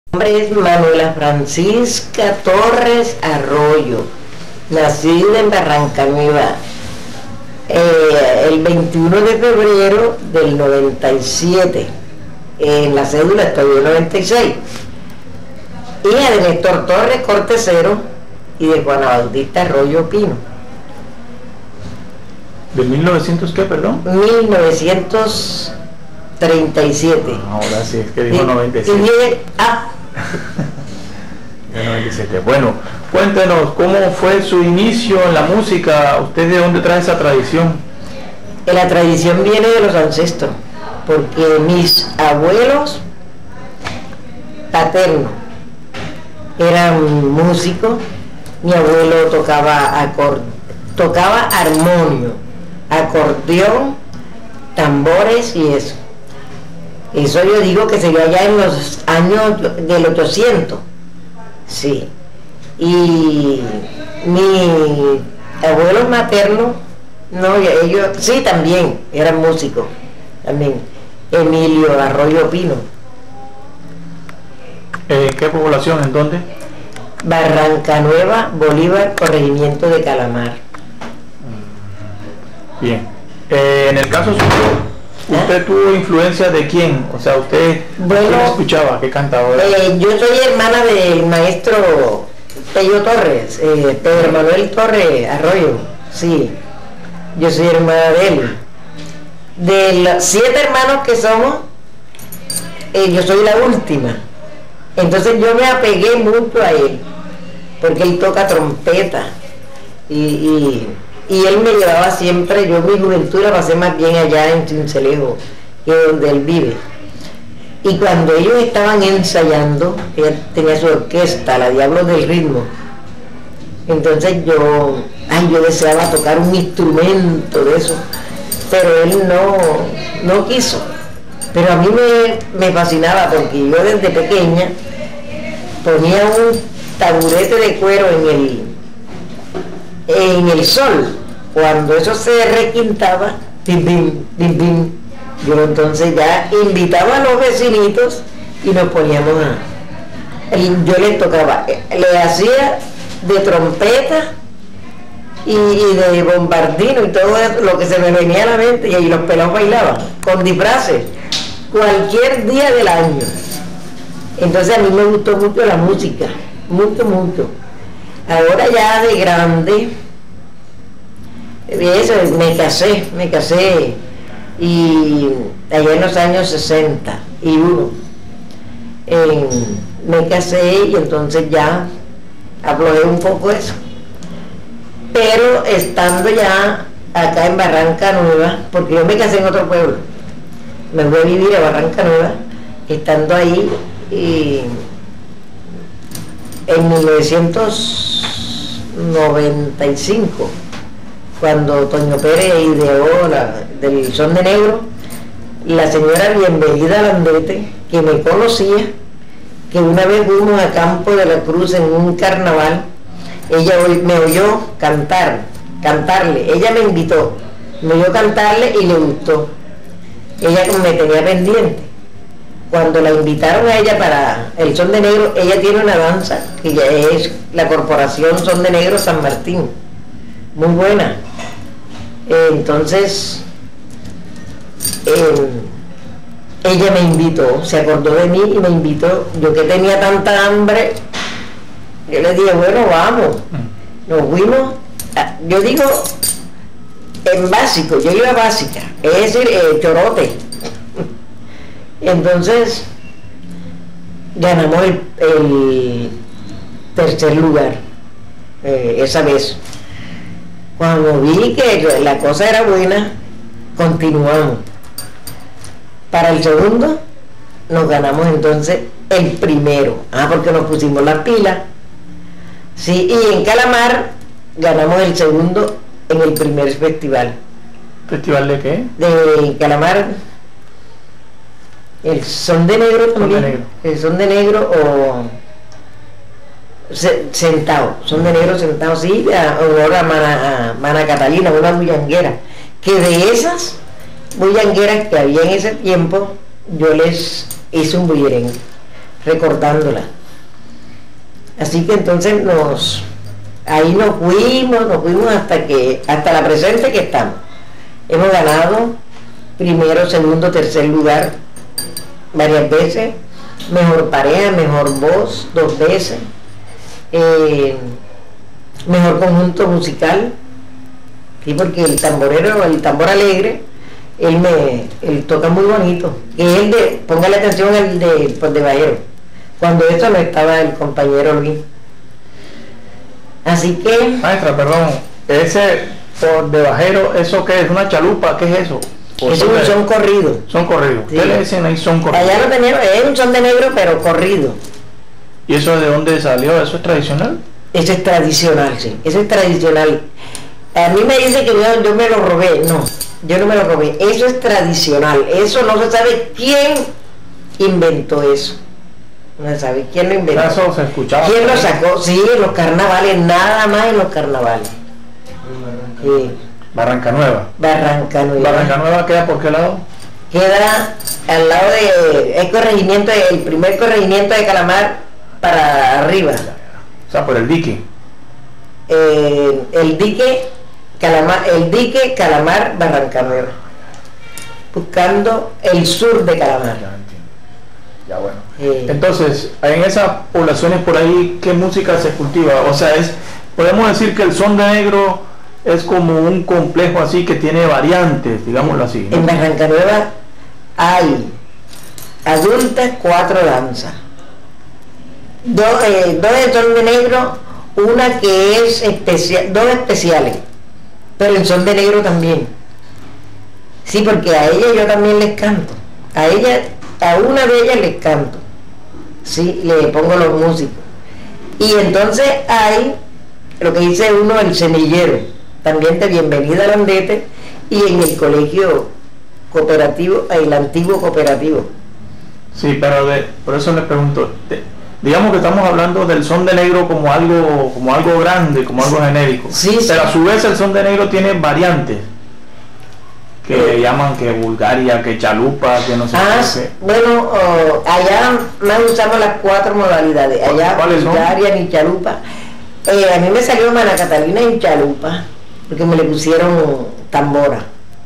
Mi nombre es Manuela Francisca Torres Arroyo, nacida en Barranca Nueva, el 21 de febrero del 97, en la cédula estoy en 96, hija de Néstor Torres Cortesero y de Juana Bautista Arroyo Pino. ¿De 1900 qué, perdón? 1937. Ahora sí, es que dijo 97. De 97. Bueno, cuéntenos, ¿cómo fue su inicio en la música? ¿Usted de dónde trae esa tradición? La tradición viene de los ancestros, porque mis abuelos paternos eran músicos. Mi abuelo tocaba armonio, acordeón, tambores y eso. Eso yo digo que se dio allá en los años del 800. Sí. Y mi abuelo materno, no, ellos sí también eran músicos, también. Emilio Arroyo Pino. ¿Qué población? ¿En dónde? Barranca Nueva, Bolívar, corregimiento de Calamar. Bien. En el caso suyo, ¿usted tuvo influencia de quién? O sea, ¿usted quién escuchaba? ¿Qué cantadora? Yo soy hermana del maestro Pello Torres, Pedro Manuel Torres Arroyo. Sí, yo soy hermana de él. De los 7 hermanos que somos, yo soy la última. Entonces yo me apegué mucho a él, porque él toca trompeta y él me llevaba siempre. Yo mi juventud la pasé más bien allá en Cincelejo, que es donde él vive. Y cuando ellos estaban ensayando, él tenía su orquesta, la Diablos del Ritmo. Entonces yo deseaba tocar un instrumento de eso, pero él no quiso. Pero a mí me fascinaba, porque yo desde pequeña ponía un taburete de cuero en el sol. Cuando eso se requintaba, bim, bim, bim, bim, yo entonces ya invitaba a los vecinitos y nos poníamos yo les tocaba, le hacía de trompeta y de bombardino y todo eso, lo que se me venía a la mente, y ahí los pelados bailaban con disfraces cualquier día del año. Entonces a mí me gustó mucho la música, mucho, mucho. Ahora ya de grande, eso, me casé, y allá en los años 61, me casé y entonces ya aflojé un poco eso. Pero estando ya acá en Barranca Nueva, porque yo me casé en otro pueblo, me voy a vivir a Barranca Nueva, estando ahí en 1995, cuando Toño Pérez ideó del Son de Negro, la señora Bienvenida Landete, que me conocía, que una vez fuimos a Campo de la Cruz en un carnaval, ella me oyó cantarle, ella me invitó, me oyó cantarle y le gustó. Ella como me tenía pendiente. Cuando la invitaron a ella para el Son de Negro, ella tiene una danza que ya es la Corporación Son de Negro San Martín, muy buena. Entonces ella me invitó, se acordó de mí y me invitó. Yo que tenía tanta hambre, yo le dije, bueno, vamos. Nos fuimos, yo digo en básico, yo iba básica, es decir, chorote. Entonces ganamos el tercer lugar esa vez. Cuando vi que la cosa era buena, continuamos. Para el segundo nos ganamos entonces el primero, porque nos pusimos las pilas. Sí, y en Calamar ganamos el segundo en el primer festival. ¿Festival de qué? De Calamar. El Son de Negro también. El Son de Negro o sentado, Son de Negro sentado, sí, a honor a Mana Catalina, una bullanguera, que de esas bullangueras que había en ese tiempo, yo les hice un bullerengue. recordándola. Así que entonces ahí nos fuimos hasta la presente que estamos. Hemos ganado primero, segundo, tercer lugar varias veces, mejor pareja, mejor voz 2 veces, mejor conjunto musical, ¿sí? Porque el tambor alegre, él toca muy bonito, que póngale atención al de Bajero, cuando eso no estaba el compañero Luis. Así que... Maestra, perdón, ese por de Bajero, ¿eso qué es? ¿Una chalupa? ¿Qué es eso? Es un son corrido. Son corrido. Sí. ¿Qué le dicen ahí son corrido? Allá lo tenían, es un son de negro, pero corrido. ¿Y eso de dónde salió? ¿Eso es tradicional? Eso es tradicional, sí. Eso es tradicional. A mí me dice que yo me lo robé. No, yo no me lo robé. Eso es tradicional. Eso no se sabe quién inventó eso. No se sabe quién lo inventó. Eso se escuchaba. ¿Quién lo sacó? Sí, en los carnavales, nada más en los carnavales. Sí. Barranca Nueva. Barranca Nueva. ¿Barranca Nueva queda por qué lado? Queda al lado el primer corregimiento de Calamar para arriba. O sea, por el dique. El dique Calamar, Barranca Nueva. Buscando el sur de Calamar. Ya, bueno. Entonces, en esas poblaciones por ahí, ¿qué música se cultiva? O sea, podemos decir que el son de negro es como un complejo así que tiene variantes, digámoslo así, ¿no? En Barranca Nueva hay adultas 4 danzas, dos de son de negro, una que es especial, 2 especiales, pero en son de negro también. Sí, porque a ella yo también les canto, a una de ellas les canto, sí, le pongo los músicos. Y entonces hay lo que dice uno, el semillero, también de Bienvenida al Andete, y en el colegio cooperativo, el antiguo cooperativo. Sí, pero por eso les pregunto, digamos que estamos hablando del son de negro como algo grande, como algo genérico, sí, pero a su vez el son de negro tiene variantes que le llaman que Bulgaria, que chalupa, que no sé qué. Bueno, allá más usamos las 4 modalidades, allá Bulgaria ni chalupa. A mí me salió Mana Catalina en chalupa, porque me le pusieron tambora.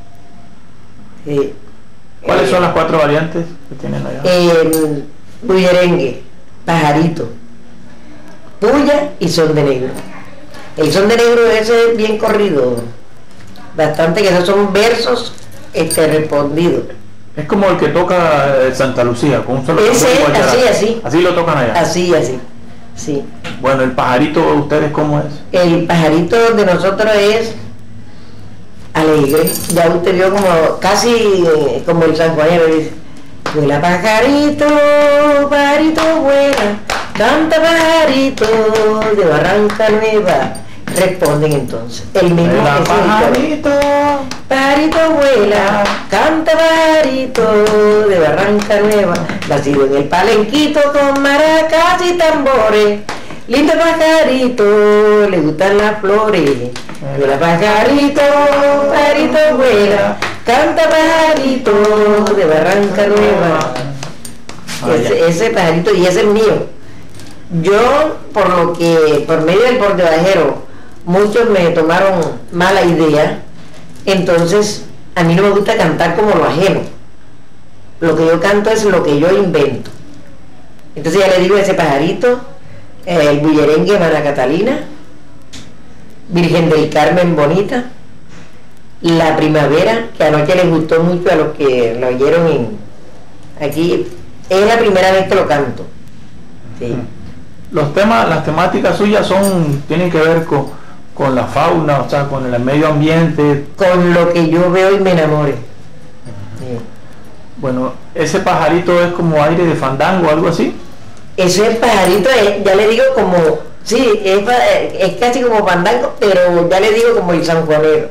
¿Cuáles son las 4 variantes que tienen allá? Bullerengue, pajarito, puya y son de negro. El son de negro ese es bien corrido, bastante, que esos son versos respondidos. Es como el que toca Santa Lucía, con un solo así lo tocan allá. Así, sí. Bueno, el pajarito de ustedes, ¿cómo es? El pajarito de nosotros es alegre. Ya usted vio como casi como el sanjuanero dice: vuela pajarito, pajarito vuela, canta pajarito de Barranca Nueva. Responden entonces el mismo pajarito, pajarito vuela, canta pajarito de Barranca Nueva, nacido en el Palenquito con maracas y tambores, lindo pajarito, le gustan las flores. Vuela pajarito, pajarito vuela, canta pajarito de Barranca Nueva. Ese pajarito, y ese es mío. Yo, por medio del bordebajero, muchos me tomaron mala idea, entonces a mí no me gusta cantar como lo ajeno. Lo que yo canto es lo que yo invento. Entonces ya le digo ese pajarito, el bullerengue Mana Catalina, Virgen del Carmen bonita, la primavera, que anoche les gustó mucho a los que lo oyeron aquí, es la primera vez que lo canto. Sí. Las temáticas suyas tienen que ver con la fauna, o sea, con el medio ambiente, con lo que yo veo y me enamore. Sí. Bueno, ese pajarito es como aire de fandango, algo así. Ese pajarito es, ya le digo, como, sí, es casi como fandango, pero ya le digo como el sanjuanero.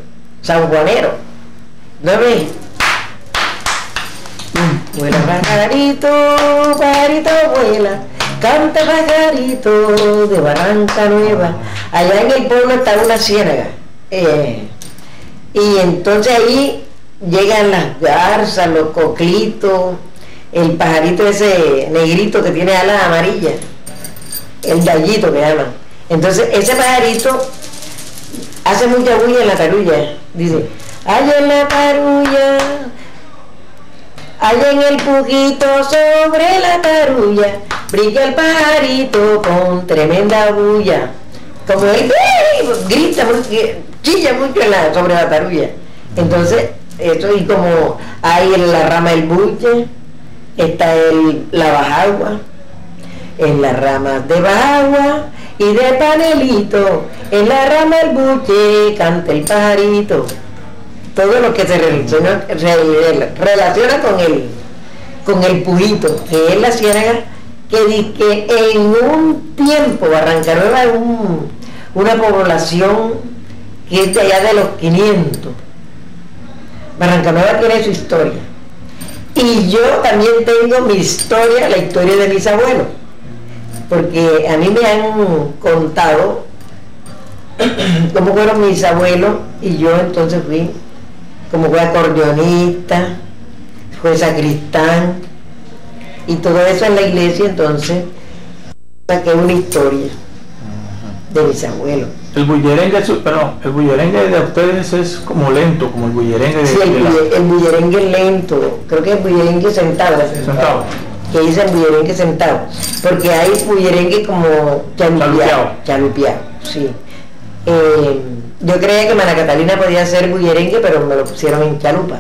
¿No ves? Vuela pajarito, pajarito vuela, canta pajarito de Barranca Nueva. Allá en el pueblo está una ciénaga, y entonces ahí llegan las garzas, los coclitos, el pajarito ese negrito que tiene alas amarillas, el gallito que llaman. Entonces ese pajarito hace mucha bulla en la tarulla, dice, allá en la tarulla, allá en el pujito sobre la tarulla, brilla el pajarito con tremenda bulla. Como él grita, chilla mucho sobre la tarulla. Entonces, eso, y como hay en la rama del buche, está la bajagua, en las ramas de bajagua y de panelito, en la rama del buche canta el pajarito. Todo lo que se relaciona con el pujito, que es la ciénaga, que en un tiempo Barrancanueva es una población que es de allá de los 500. Barrancanueva tiene su historia. Y yo también tengo mi historia, la historia de mis abuelos. Porque a mí me han contado cómo fueron mis abuelos, y yo entonces fui, como fue acordeonista, fue sacristán, y todo eso en la iglesia. Entonces saqué una historia de mis abuelos. El bullerengue, el bullerengue de ustedes es como lento, como el bullerengue de... Sí, el bullerengue es lento, creo que es bullerengue sentado. Que dicen bullerengue sentado, porque hay bullerengue como chalupeado, sí. Yo creía que Mana Catalina podía ser bullerengue, pero me lo pusieron en chalupa.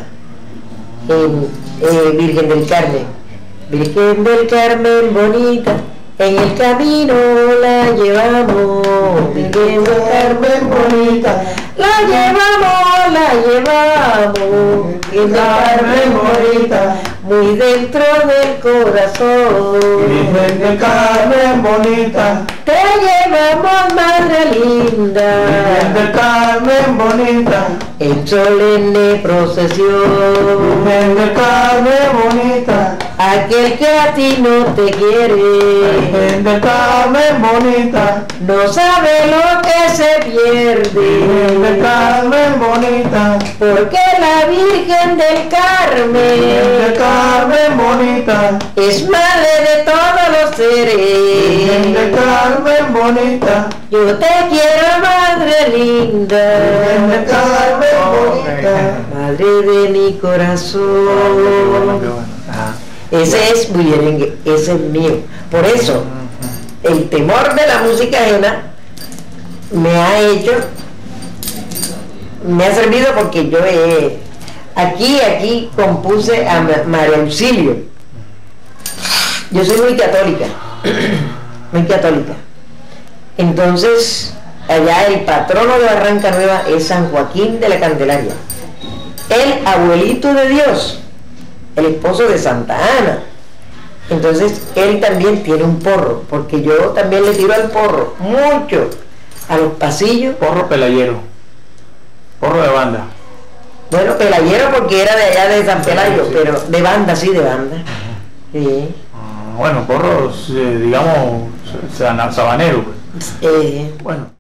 Virgen del Carmen bonita, en el camino la llevamos, Virgen del Carmen bonita, la llevamos, Virgen del Carmen bonita, muy dentro del corazón, Virgen del Carmen bonita, te llevamos, madre linda, Virgen del Carmen bonita, en solemne procesión, Virgen del Carmen bonita, aquel que a ti no te quiere, Virgen del Carmen bonita, no sabe lo que se pierde, Virgen del Carmen bonita, porque la Virgen del Virgen del Carmen bonita, es madre de todos los seres. Virgen del Carmen bonita, Yo te quiero, madre linda, Virgen del Carmen bonita, madre de mi corazón. Ese es bullerengue, ese es mío. Por eso, el temor de la música ajena me ha servido, porque yo aquí compuse a María Auxilio. Yo soy muy católica, muy católica. Entonces, allá el patrono de Barrancanueva es San Joaquín de la Candelaria, el abuelito de Dios, el esposo de Santa Ana. Entonces él también tiene un porro, porque yo también le tiro al porro mucho, a los pasillos. Porro pelayero, porro de banda. Bueno, pelayero porque era de allá de San Pelayo, sí. Pero de banda, sí, de banda. Sí. Bueno, porros, digamos, sabanero, pues. Bueno.